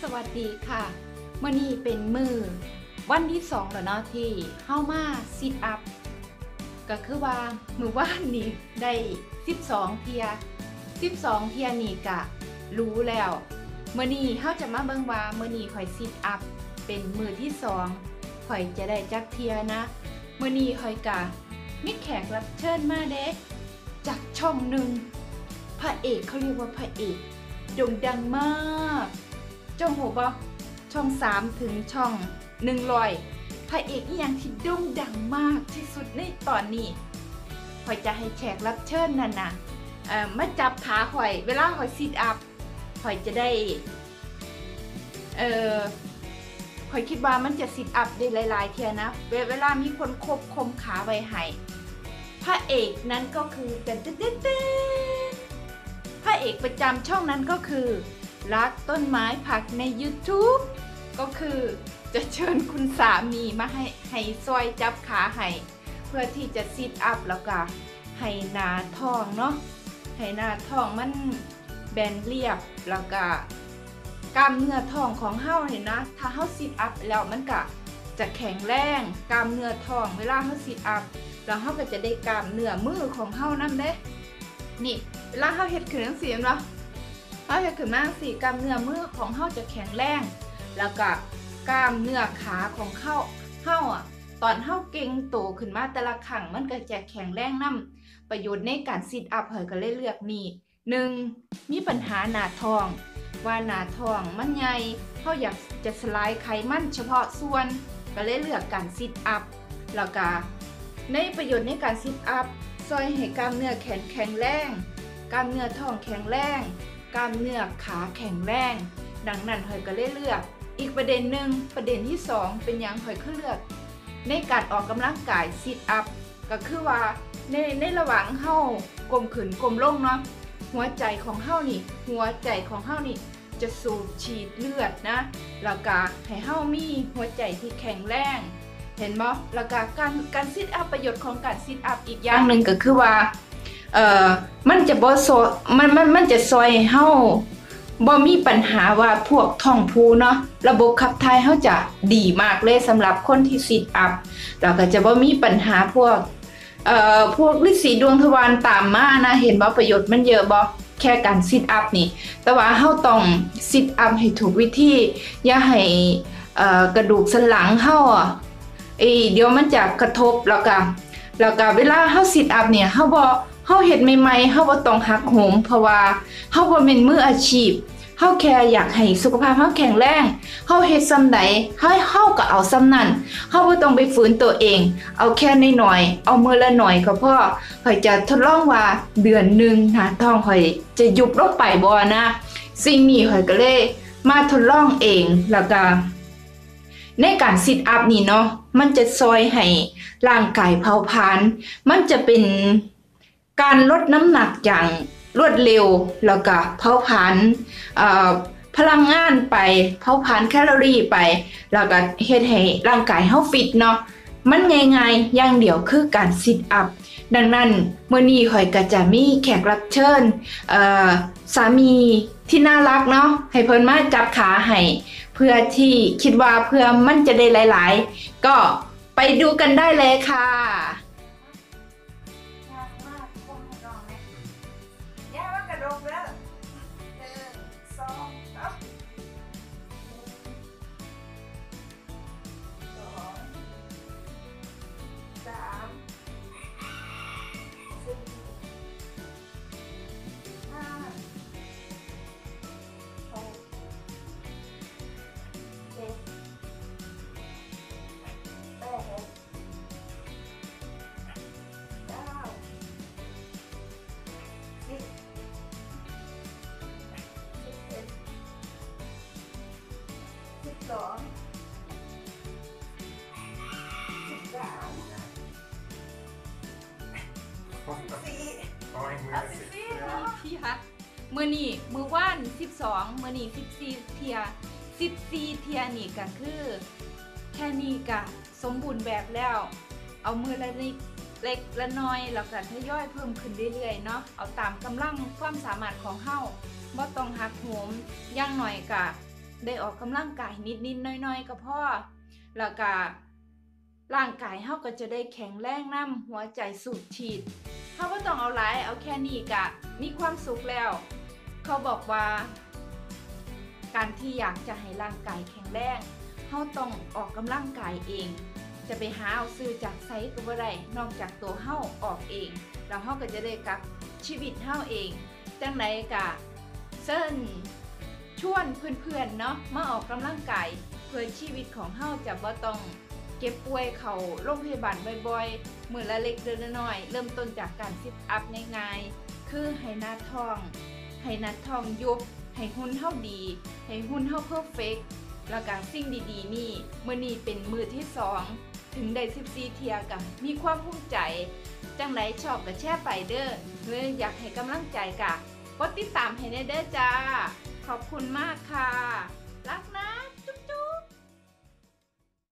วัสดีค่ะมื้อนี้เป็นมื้อวันที่2แล้วเนาะที่เฮามาซิทอัพก็คือว่ามื้อวานนี้ได้12เที่ยนี่ก็รู้แล้วมื้อนี้เฮาจะมาเบิ่งว่ามื้อนี้ข่อยซิทอัพเป็นมื้อที่2ข่อยจะได้จักเที่ยนะมื้อนี้ข่อยก็มีแขกรับเชิญมาเด้จากช่องหนึ่งพระเอกเขาเรียกว่าพระเอกโด่งดังมากจ้องหัวบ่ช่อง3ถึงช่อง100พระเอกอีหยังที่โด่งดังมากที่สุดในตอนนี้ข่อยจะให้แขกรับเชิญนั่นน่ะมาจับขาข่อยเวลาข่อยซิทอัพข่อยจะได้ข่อยคิดว่ามันจะซิทอัพได้หลายๆเที่ยนะเวลามีคนควบคุมขาไว้ให้พระเอกนั้นก็คือพระเอกประจำช่องนั้นก็คือรักต้นไม้ผักใน YouTube ก็คือจะเชิญคุณสามีมาให้ซอยจับขาให้เพื่อที่จะซิทอัพแล้วก็ให้หน้าท้องเนาะให้หน้าท้องมันแบนเรียบแล้วก็กล้ามเนื้อท้องของเฮาเห็นนะถ้าเฮาซิทอัพแล้วมันก็จะแข็งแรงกล้ามเนื้อท้องเวลาเฮาซิทอัพแล้วเฮาก็จะได้กล้ามเนื้อมือของเฮานำเด้นี่เวลาเฮาเฮ็ดขึ้นจังซี่เนาะเฮาเฮ็ดขึ้นมาจังซี่กล้ามเนื้อมือของเฮาจะแข็งแรงแล้วก็กล้ามเนื้อขาของเฮาตอนเฮาเก่งโตขึ้นมาแต่ละครั้งมันก็จะแข็งแรงนำประโยชน์ในการซิทอัพเฮาก็เลยเลือกนี่1มีปัญหาหน้าท้องว่าหน้าท้องมันใหญ่เฮาอยากจะสลายไขมันเฉพาะส่วนก็เลยเลือกการซิทอัพแล้วก็ในประโยชน์ในการซิทอัพซอยให้กล้ามเนื้อแขนแข็งแรงกล้ามเนื้อท้องแข็งแรงกล้ามเนื้อขาแข็งแรงดังนั้นหอยก็เลยเลือกอีกประเด็นหนึ่งประเด็นที่2เป็นอย่างหอยก็เลือกในการออกกำลังกายซิทอัพก็คือว่าในระหว่างเฮากลมขึ้นกลมลงเนาะหัวใจของเฮานี่จะสูบฉีดเลือดนะแล้วก็ให้เฮามีหัวใจที่แข็งแรงเห็นบ่แล้วก็การซิทอัพประโยชน์ของการซิทอัพอีกอย่างหนึ่งก็คือว่ามันจะบ่มันจะซอยเฮาบ่มีปัญหาว่าพวกท้องผูเนาะระบบขับถ่ายเฮาจะดีมากเลยสำหรับคนที่ซิทอัพแล้วก็จะบ่มีปัญหาพวกฤทธิ์สีดวงทวารตามมานะเห็นบ่ประโยชน์มันเยอะบ่แค่การซิทอัพนี่แต่ว่าเฮาต้องซิทอัพให้ถูกวิธีอย่าให้กระดูกสันหลังเฮาเดี๋ยวมันจะกระทบแล้วก็เวลาเฮาซิทอัพเนี่ยเฮาเฮ็ดใหม่ๆเฮาบ่ต้องหักโหมเพราะว่าเฮาบ่แม่นมืออาชีพเฮาแค่อยากให้สุขภาพเฮาแข็งแรงเฮาเฮ็ดส่ำใดเฮาก็เอาส่ำนั้นเฮาบ่ต้องไปฝืนตัวเองเอาแค่น้อยๆเอามื้อละหน่อยก็พอข้อยจะทดลองว่าเดือนนึงหน้าท้องข้อยจะยุบลงไปบ่นะสิ่งนี้ข้อยก็เลยมาทดลองเองแล้วก็ในการซิทอัพนี่เนาะมันจะซอยให้ร่างกายเผาผลาญมันจะเป็นการลดน้ำหนักอย่างรวดเร็วแล้วก็เผาผลาญพลังงานไปเผาผลาญแคลอรี่ไปแล้วก็เฮ็ดให้ร่างกายเฮาฟิตเนาะมันง่ายๆอย่างเดียวคือการซิทอัพดังนั้นมื้อนี้ข้อยก็จะมีแขกรับเชิญสามีที่น่ารักเนาะให้เพิ่นมาจับขาให้เพื่อที่คิดว่าเพื่อมันจะได้หลายๆก็ไปดูกันได้เลยค่ะมื้อนี้มื้อวาน12มื้อนี้14เที่ย14เที่ยนี่ก็คือแค่นี้ก็สมบูรณ์แบบแล้วเอามือละนิดเล็กละน้อยแล้วก็ทยอยเพิ่มขึ้นเรื่อยๆเนาะเอาตามกำลังความสามารถของเฮาบ่ต้องหักโหมอย่างน้อยก็ได้ออกกำลังกายนิดๆน้อยๆก็พอแล้วก็ร่างกายเฮาก็จะได้แข็งแรงนำหัวใจสูบฉีดเฮาบ่ต้องเอาหลายเอาแค่นี้ก็มีความสุขแล้วเขาบอกว่าการที่อยากจะให้ร่างกายแข็งแรงเฮาต้องออกกำลังกายเองจะไปหาเอาซื้อจากไสก็บ่ได้นอกจากตัวเฮาออกเองแล้วเฮาก็จะได้กับชีวิตเฮาเองจังไดก็เชิญชวนเพื่อนๆเนาะมาออกกำลังกายเพื่อชีวิตของเฮาจะบ่ต้องเก็บป่วยเข้าโรงพยาบาลบ่อยๆมื้อละเล็กเดือนละน้อยเริ่มต้นจากการซิทอัพง่ายๆคือให้หน้าท้องยุบให้หุ่นเฮาดีให้หุ่นเฮาเพอร์เฟคแล้วก็สิ่งดีๆนี่มื้อนี้เป็นมื้อที่2ถึงได้14เที่ยก็มีความภูมิใจจังไดชอบก็แชร์ไปเด้อหรืออยากให้กำลังใจก็กดติดตามให้แน่เด้อจ้าขอบคุณมากค่ะรักนะ